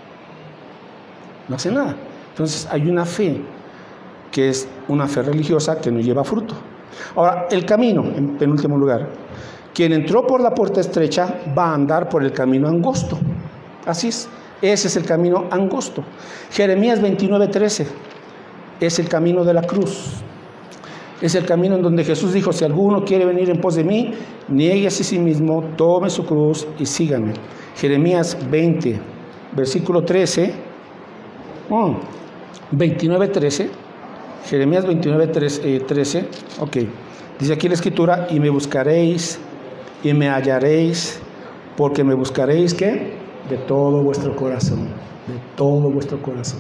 [SPEAKER 1] No hace nada. Entonces hay una fe que es una fe religiosa que no lleva fruto. Ahora, el camino, en penúltimo lugar. Quien entró por la puerta estrecha va a andar por el camino angosto. Así es. Ese es el camino angosto. Jeremías veintinueve trece. Es el camino de la cruz. Es el camino en donde Jesús dijo, si alguno quiere venir en pos de mí, niéguese a sí mismo, tome su cruz y síganme. Jeremías veinte, versículo trece. Oh, veintinueve trece. Jeremías veintinueve trece. Ok. Dice aquí la escritura, y me buscaréis y me hallaréis, porque me buscaréis, ¿qué? De todo vuestro corazón. De todo vuestro corazón.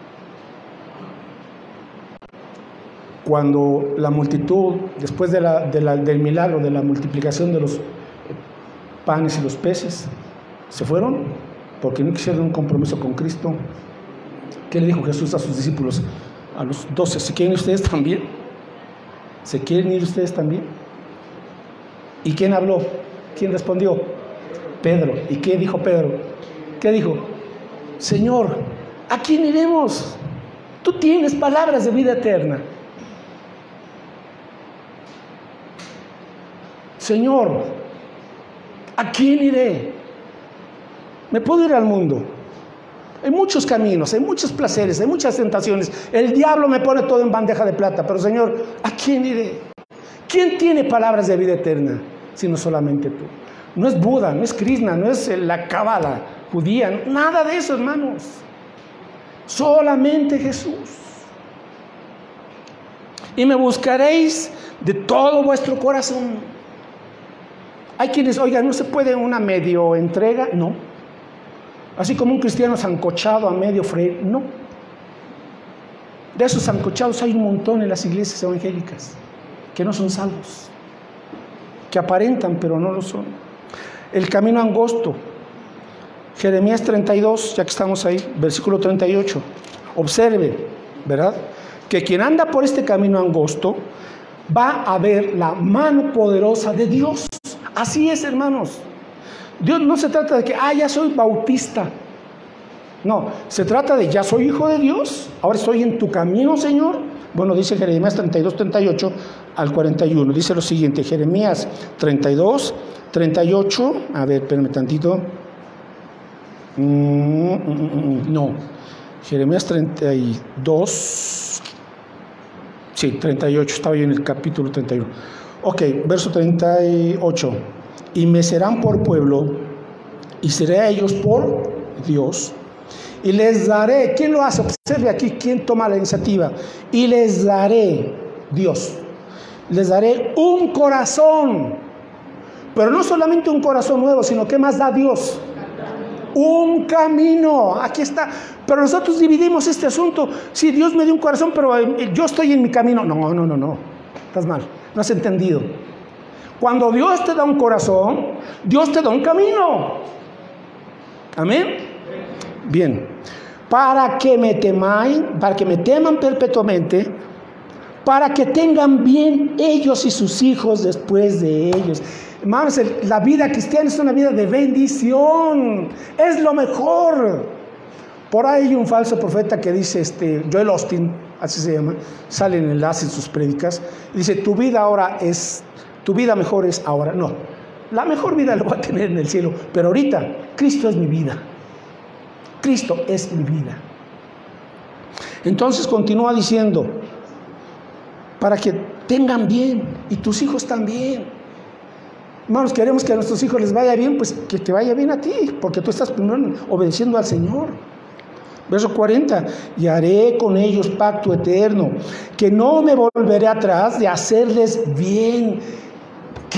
[SPEAKER 1] Cuando la multitud, después de la, de la, del milagro, de la multiplicación de los panes y los peces, se fueron porque no quisieron un compromiso con Cristo. ¿Qué le dijo Jesús a sus discípulos? A los doce, ¿se quieren ir ustedes también? ¿Se quieren ir ustedes también? ¿Y quién habló? ¿Quién respondió? Pedro. ¿Y qué dijo Pedro? ¿Qué dijo? Señor, ¿a quién iremos? Tú tienes palabras de vida eterna. Señor, ¿a quién iré? Me puedo ir al mundo. Hay muchos caminos, hay muchos placeres, hay muchas tentaciones. El diablo me pone todo en bandeja de plata, pero Señor, ¿a quién iré? ¿Quién tiene palabras de vida eterna? Sino solamente tú. No es Buda, no es Krishna, no es la cábala judía, nada de eso, hermanos. Solamente Jesús. Y me buscaréis de todo vuestro corazón. Hay quienes, oigan, ¿no se puede una medio entrega? No. Así como un cristiano sancochado a medio freír, no. De esos sancochados hay un montón en las iglesias evangélicas que no son salvos, que aparentan pero no lo son. El camino angosto, Jeremías treinta y dos, ya que estamos ahí, versículo treinta y ocho. Observe, ¿verdad? Que quien anda por este camino angosto va a ver la mano poderosa de Dios. Así es, hermanos. Dios no se trata de que, ah, ya soy bautista. No, se trata de, ya soy hijo de Dios, ahora estoy en tu camino, Señor. Bueno, dice Jeremías treinta y dos, treinta y ocho al cuarenta y uno. Dice lo siguiente, Jeremías treinta y dos, treinta y ocho. A ver, espérame tantito. Mm, mm, mm, no, Jeremías treinta y dos. Sí, treinta y ocho, estaba yo en el capítulo treinta y uno. Ok, verso treinta y ocho. Y me serán por pueblo, y seré a ellos por Dios, y les daré. ¿Quién lo hace? Observe aquí, ¿quién toma la iniciativa? Y les daré, Dios, les daré un corazón, pero no solamente un corazón nuevo, sino ¿qué más da Dios? Un camino. Aquí está. Pero nosotros dividimos este asunto. Sí, Dios me dio un corazón, pero yo estoy en mi camino. No, no, no, no. Estás mal. No has entendido. Cuando Dios te da un corazón, Dios te da un camino. Amén. Bien. Para que me temáis, para que me teman perpetuamente, para que tengan bien ellos y sus hijos después de ellos. Hermanos, la vida cristiana es una vida de bendición. Es lo mejor. Por ahí hay un falso profeta que dice, este, Joel Austin, así se llama, sale en enlace en sus prédicas, dice, tu vida ahora es, tu vida mejor es ahora. No, la mejor vida la voy a tener en el cielo, pero ahorita, Cristo es mi vida. Cristo es mi vida. Entonces continúa diciendo, para que tengan bien, y tus hijos también. Hermanos, queremos que a nuestros hijos les vaya bien, pues que te vaya bien a ti, porque tú estás primero obedeciendo al Señor. Verso cuarenta, y haré con ellos pacto eterno, que no me volveré atrás de hacerles bien. ¿Qué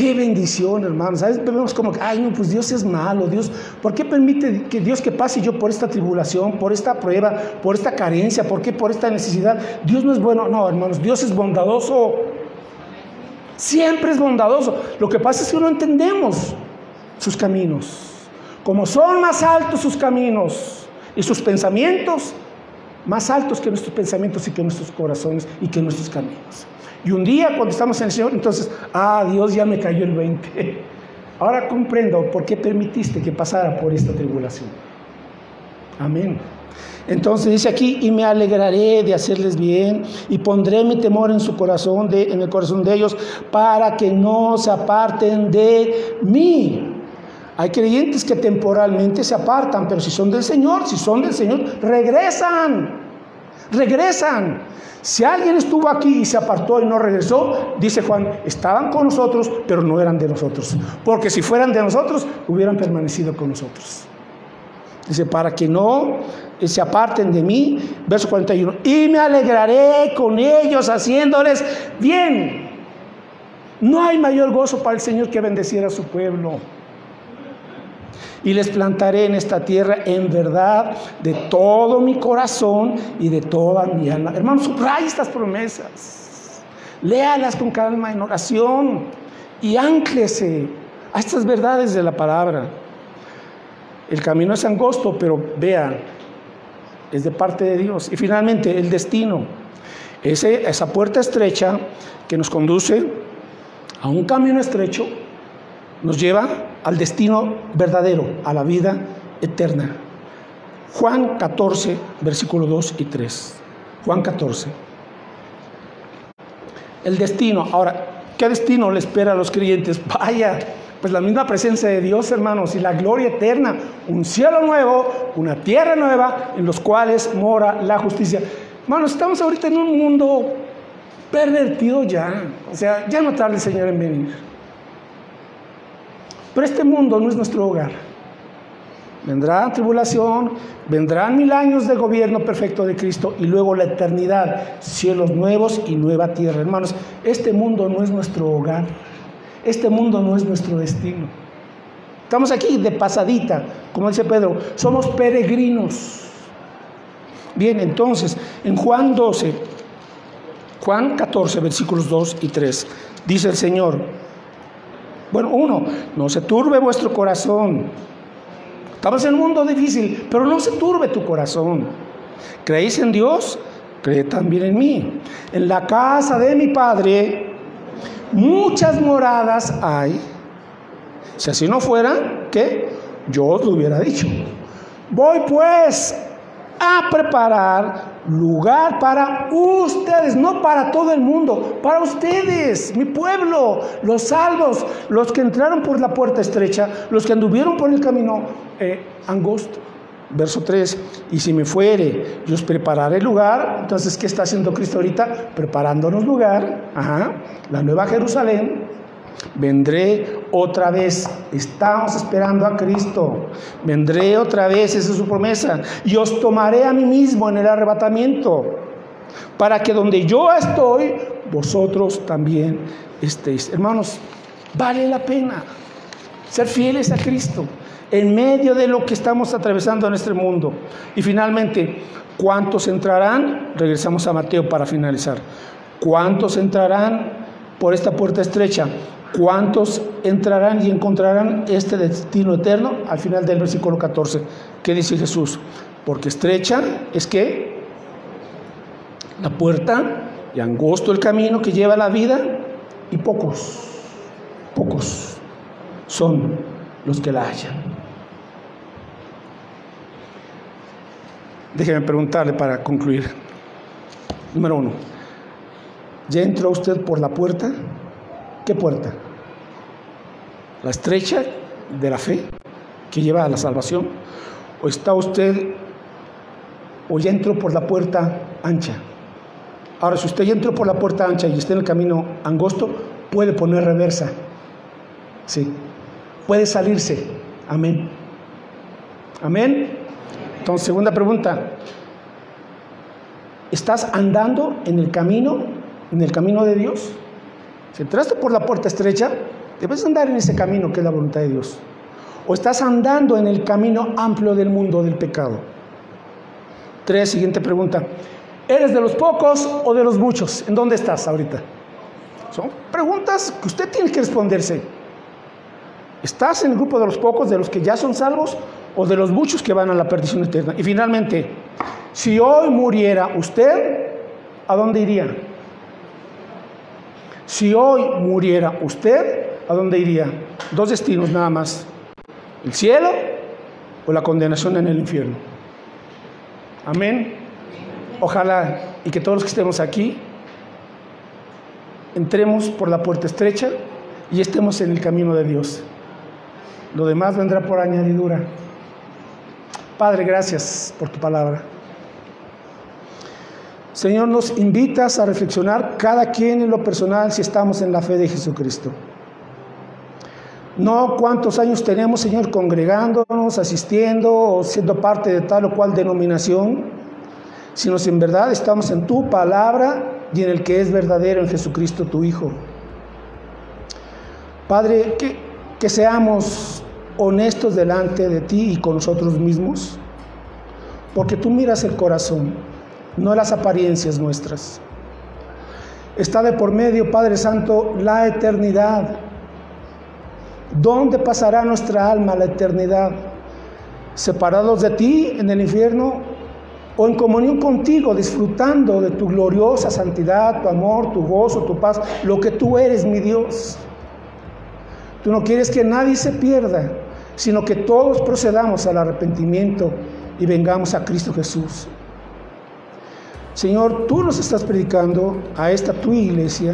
[SPEAKER 1] Qué bendición, hermanos. A veces vemos como que, ay, no, pues Dios es malo. Dios, ¿por qué permite que Dios que pase yo por esta tribulación, por esta prueba, por esta carencia? ¿Por qué por esta necesidad? Dios no es bueno. No, hermanos, Dios es bondadoso. Siempre es bondadoso. Lo que pasa es que no entendemos sus caminos. Como son más altos sus caminos y sus pensamientos, más altos que nuestros pensamientos y que nuestros corazones y que nuestros caminos. Y un día cuando estamos en el Señor, entonces, ah, Dios, ya me cayó el veinte. Ahora comprendo por qué permitiste que pasara por esta tribulación. Amén. Entonces dice aquí, y me alegraré de hacerles bien, y pondré mi temor en su corazón, de, en el corazón de ellos, para que no se aparten de mí. Hay creyentes que temporalmente se apartan, pero si son del Señor, si son del Señor, regresan, regresan. Si alguien estuvo aquí y se apartó y no regresó, dice Juan, estaban con nosotros, pero no eran de nosotros. Porque si fueran de nosotros, hubieran permanecido con nosotros. Dice, para que no se aparten de mí, verso cuarenta y uno, y me alegraré con ellos haciéndoles bien. No hay mayor gozo para el Señor que bendecir a su pueblo. Y les plantaré en esta tierra en verdad de todo mi corazón y de toda mi alma. Hermanos, subraya estas promesas. Léalas con calma en oración y ánclese a estas verdades de la palabra. El camino es angosto, pero vean, es de parte de Dios. Y finalmente, el destino. Ese, esa puerta estrecha que nos conduce a un camino estrecho, nos lleva al destino verdadero, a la vida eterna. Juan catorce, versículos dos y tres. Juan catorce. El destino. Ahora, ¿qué destino le espera a los creyentes? Vaya, pues la misma presencia de Dios, hermanos, y la gloria eterna. Un cielo nuevo, una tierra nueva, en los cuales mora la justicia. Hermanos, estamos ahorita en un mundo pervertido ya. O sea, ya no tarda el Señor en venir. Pero este mundo no es nuestro hogar. Vendrá tribulación, vendrán mil años de gobierno perfecto de Cristo y luego la eternidad, cielos nuevos y nueva tierra. Hermanos, este mundo no es nuestro hogar. Este mundo no es nuestro destino. Estamos aquí de pasadita, como dice Pedro, somos peregrinos. Bien, entonces, en Juan doce, Juan catorce, versículos dos y tres, dice el Señor, bueno, uno, no se turbe vuestro corazón. Estamos en un mundo difícil, pero no se turbe tu corazón. ¿Creéis en Dios? Cree también en mí. En la casa de mi Padre muchas moradas hay. Si así no fuera, ¿qué? Yo os lo hubiera dicho. Voy pues a preparar lugar para ustedes, no para todo el mundo, para ustedes, mi pueblo, los salvos, los que entraron por la puerta estrecha, los que anduvieron por el camino eh, angosto. Verso tres, y si me fuere, yo os prepararé lugar. Entonces, ¿qué está haciendo Cristo ahorita? Preparándonos lugar, ajá, la nueva Jerusalén. Vendré otra vez, estamos esperando a Cristo, vendré otra vez, esa es su promesa, y os tomaré a mí mismo en el arrebatamiento, para que donde yo estoy, vosotros también estéis. Hermanos, vale la pena ser fieles a Cristo en medio de lo que estamos atravesando en este mundo. Y finalmente, ¿cuántos entrarán? Regresamos a Mateo para finalizar. ¿Cuántos entrarán por esta puerta estrecha? ¿Cuántos entrarán y encontrarán este destino eterno? Al final del versículo catorce, ¿qué dice Jesús? Porque estrecha es que la puerta y angosto el camino que lleva a la vida, y pocos, pocos son los que la hallan. Déjeme preguntarle para concluir. Número uno, ¿ya entró usted por la puerta? ¿Qué puerta? ¿La estrecha de la fe que lleva a la salvación? ¿O está usted, o ya entró por la puerta ancha? Ahora, si usted ya entró por la puerta ancha y está en el camino angosto, puede poner reversa. Sí. Puede salirse. Amén. Amén. Entonces, segunda pregunta. ¿Estás andando en el camino, en el camino de Dios? Si entraste por la puerta estrecha, Debes andar en ese camino que es la voluntad de Dios. O estás andando en el camino amplio del mundo del pecado. Tres, siguiente pregunta. ¿Eres de los pocos o de los muchos? ¿En dónde estás ahorita? Son preguntas que usted tiene que responderse. ¿Estás en el grupo de los pocos, de los que ya son salvos, o de los muchos que van a la perdición eterna? Y finalmente, si hoy muriera usted, ¿a dónde iría? Si hoy muriera usted, ¿a dónde iría? Dos destinos nada más. ¿El cielo o la condenación en el infierno? Amén. Ojalá y que todos los que estemos aquí entremos por la puerta estrecha y estemos en el camino de Dios. Lo demás vendrá por añadidura. Padre, gracias por tu palabra. Señor, nos invitas a reflexionar cada quien en lo personal si estamos en la fe de Jesucristo. No cuántos años tenemos, Señor, congregándonos, asistiendo o siendo parte de tal o cual denominación, sino si en verdad estamos en tu palabra y en el que es verdadero, en Jesucristo tu Hijo. Padre, que, que seamos honestos delante de ti y con nosotros mismos, porque tú miras el corazón, no las apariencias nuestras. Está de por medio, Padre Santo, la eternidad. ¿Dónde pasará nuestra alma la eternidad? ¿Separados de ti en el infierno o en comunión contigo, disfrutando de tu gloriosa santidad, tu amor, tu gozo, tu paz, lo que tú eres, mi Dios? Tú no quieres que nadie se pierda, sino que todos procedamos al arrepentimiento y vengamos a Cristo Jesús. Señor, tú nos estás predicando a esta tu iglesia.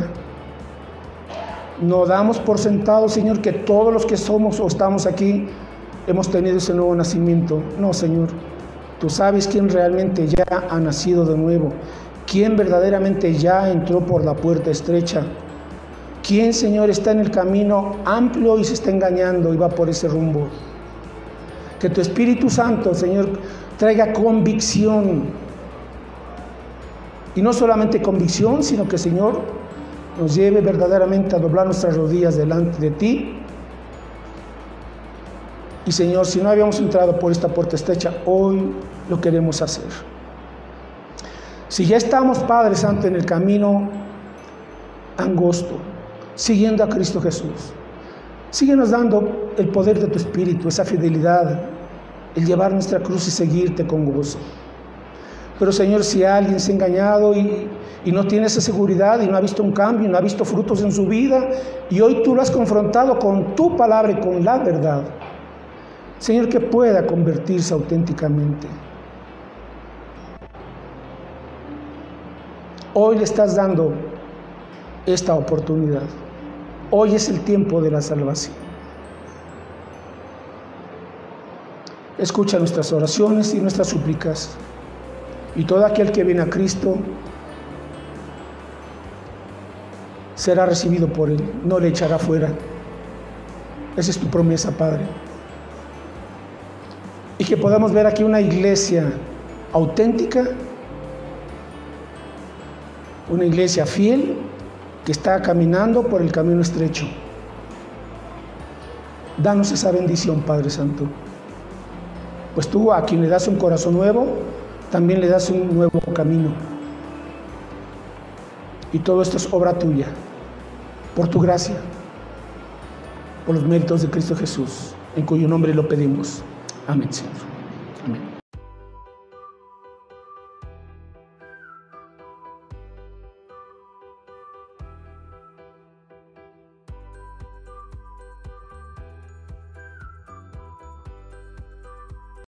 [SPEAKER 1] No damos por sentado, Señor, que todos los que somos o estamos aquí hemos tenido ese nuevo nacimiento. No, Señor, tú sabes quién realmente ya ha nacido de nuevo, quién verdaderamente ya entró por la puerta estrecha, quién, Señor, está en el camino amplio y se está engañando y va por ese rumbo. Que tu Espíritu Santo, Señor, traiga convicción, y no solamente convicción, sino que, Señor, nos lleve verdaderamente a doblar nuestras rodillas delante de ti. Y, Señor, si no habíamos entrado por esta puerta estrecha, hoy lo queremos hacer. Si ya estamos, Padre Santo, en el camino angosto, siguiendo a Cristo Jesús, síguenos dando el poder de tu Espíritu, esa fidelidad, el llevar nuestra cruz y seguirte con gozo. Pero, Señor, si alguien se ha engañado y, y no tiene esa seguridad y no ha visto un cambio, no ha visto frutos en su vida, y hoy tú lo has confrontado con tu palabra y con la verdad, Señor, que pueda convertirse auténticamente. Hoy le estás dando esta oportunidad. Hoy es el tiempo de la salvación. Escucha nuestras oraciones y nuestras súplicas. Y todo aquel que viene a Cristo será recibido por Él, no le echará fuera. Esa es tu promesa, Padre. Y que podamos ver aquí una iglesia auténtica, una iglesia fiel que está caminando por el camino estrecho. Danos esa bendición, Padre Santo. Pues tú, a quien le das un corazón nuevo, también le das un nuevo camino. Y todo esto es obra tuya, por tu gracia, por los méritos de Cristo Jesús, en cuyo nombre lo pedimos. Amén, Señor. Amén.